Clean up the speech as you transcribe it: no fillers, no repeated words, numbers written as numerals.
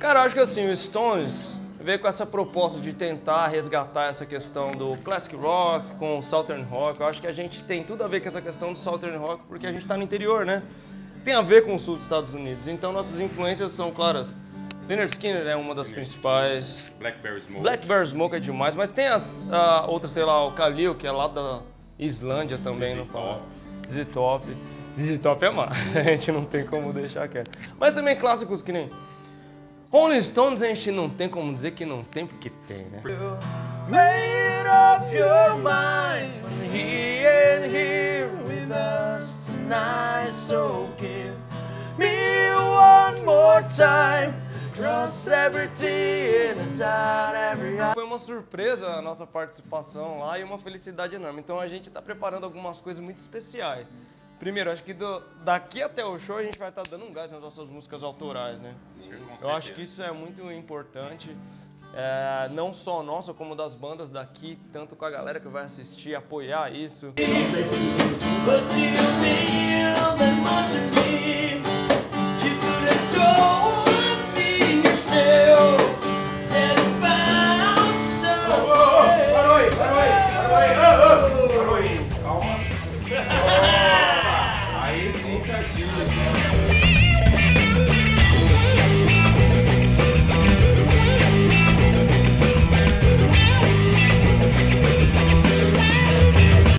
Cara, eu acho que assim, o Stones veio com essa proposta de tentar resgatar essa questão do classic rock com o southern rock. Eu acho que a gente tem tudo a ver com essa questão do southern rock porque a gente tá no interior, né? Tem a ver com o sul dos Estados Unidos. Então nossas influências são claras. Lynyrd Skynyrd é uma das principais. Blackberry Smoke. Blackberry Smoke é demais, mas tem as outras, sei lá, o Khalil, que é lá da Islândia também, não fala. ZZ Top. ZZ Top é massa, a gente não tem como deixar quieto. Mas também clássicos que nem Rolling Stones a gente não tem como dizer que não tem, porque tem, né? Made up your mind when he ain't here with us tonight, so kiss me one more time. Cross every T and dot every I. Foi uma surpresa a nossa participação lá e uma felicidade enorme. Então a gente está preparando algumas coisas muito especiais. Primeiro, acho que daqui até o show a gente vai estar dando um gás nas nossas músicas autorais, né? Eu acho que isso é muito importante, não só nossa, como das bandas daqui, tanto com a galera que vai assistir, apoiar isso.